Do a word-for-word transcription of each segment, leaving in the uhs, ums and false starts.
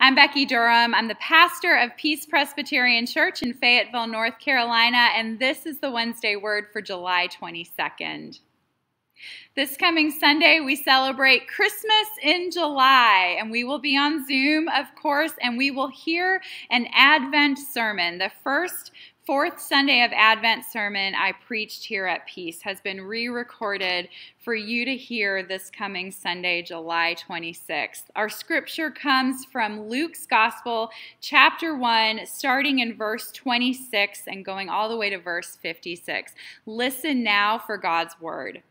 I'm Becky Durham. I'm the pastor of Peace Presbyterian Church in Fayetteville, North Carolina, and this is the Wednesday Word for July twenty-second. This coming Sunday, we celebrate Christmas in July, and we will be on Zoom, of course, and we will hear an Advent sermon. The first fourth Sunday of Advent sermon I preached here at Peace has been re-recorded for you to hear this coming Sunday, July twenty-sixth. Our scripture comes from Luke's Gospel, chapter one, starting in verse twenty-six and going all the way to verse fifty-six. Listen now for God's word.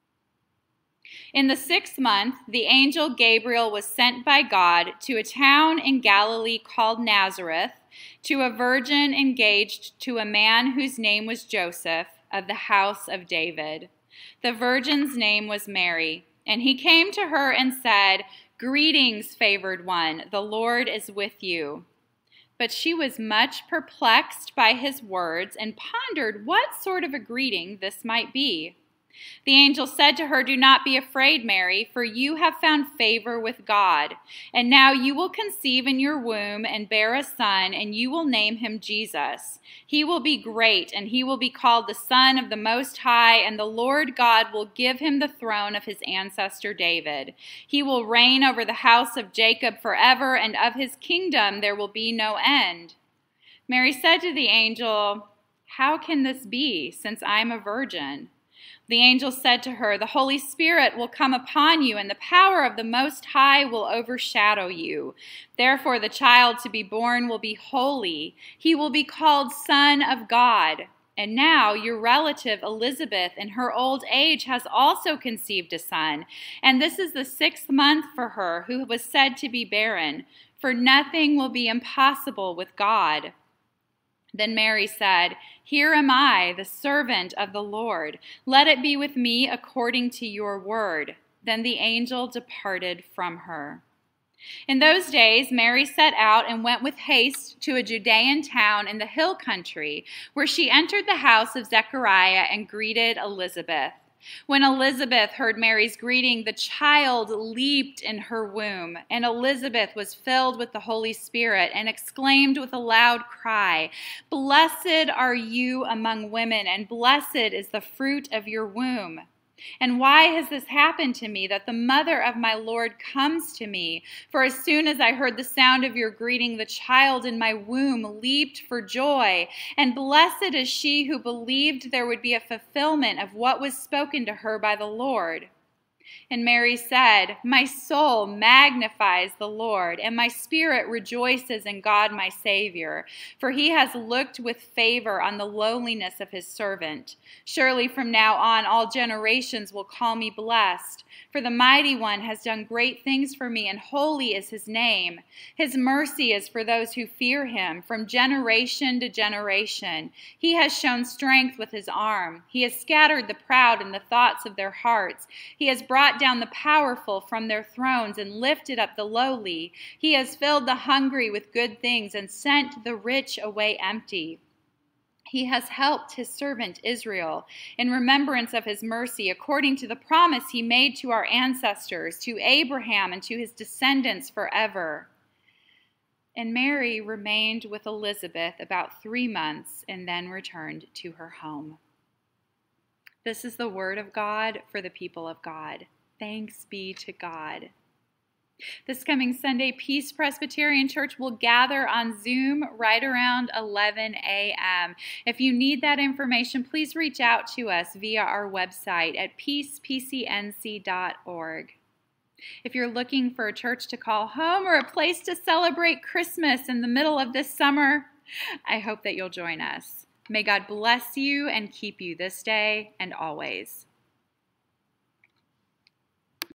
In the sixth month, the angel Gabriel was sent by God to a town in Galilee called Nazareth, to a virgin engaged to a man whose name was Joseph, of the house of David. The virgin's name was Mary, and he came to her and said, "Greetings, favored one, the Lord is with you." But she was much perplexed by his words and pondered what sort of a greeting this might be. The angel said to her, "Do not be afraid, Mary, for you have found favor with God. And now you will conceive in your womb and bear a son, and you will name him Jesus. He will be great, and he will be called the Son of the Most High, and the Lord God will give him the throne of his ancestor David. He will reign over the house of Jacob forever, and of his kingdom there will be no end." Mary said to the angel, "How can this be, since I am a virgin?" The angel said to her, "The Holy Spirit will come upon you, and the power of the Most High will overshadow you. Therefore, the child to be born will be holy. He will be called Son of God. And now your relative Elizabeth, in her old age, has also conceived a son. And this is the sixth month for her, who was said to be barren. For nothing will be impossible with God." Then Mary said, "Here am I, the servant of the Lord. Let it be with me according to your word." Then the angel departed from her. In those days, Mary set out and went with haste to a Judean town in the hill country, where she entered the house of Zechariah and greeted Elizabeth. When Elizabeth heard Mary's greeting, the child leaped in her womb, and Elizabeth was filled with the Holy Spirit and exclaimed with a loud cry, "Blessed are you among women, and blessed is the fruit of your womb. And why has this happened to me, that the mother of my Lord comes to me? For as soon as I heard the sound of your greeting, the child in my womb leaped for joy. And blessed is she who believed there would be a fulfillment of what was spoken to her by the Lord." And Mary said, "My soul magnifies the Lord, and my spirit rejoices in God my Savior, for he has looked with favor on the lowliness of his servant. Surely from now on all generations will call me blessed, for the Mighty One has done great things for me, and holy is his name. His mercy is for those who fear him from generation to generation. He has shown strength with his arm. He has scattered the proud in the thoughts of their hearts. He has brought down the powerful from their thrones and lifted up the lowly. He has filled the hungry with good things and sent the rich away empty. He has helped his servant Israel in remembrance of his mercy, according to the promise he made to our ancestors, to Abraham and to his descendants forever." And Mary remained with Elizabeth about three months and then returned to her home. This is the word of God for the people of God. Thanks be to God. This coming Sunday, Peace Presbyterian Church will gather on Zoom right around eleven a m If you need that information, please reach out to us via our website at peace p c n c dot org. If you're looking for a church to call home or a place to celebrate Christmas in the middle of this summer, I hope that you'll join us. May God bless you and keep you this day and always.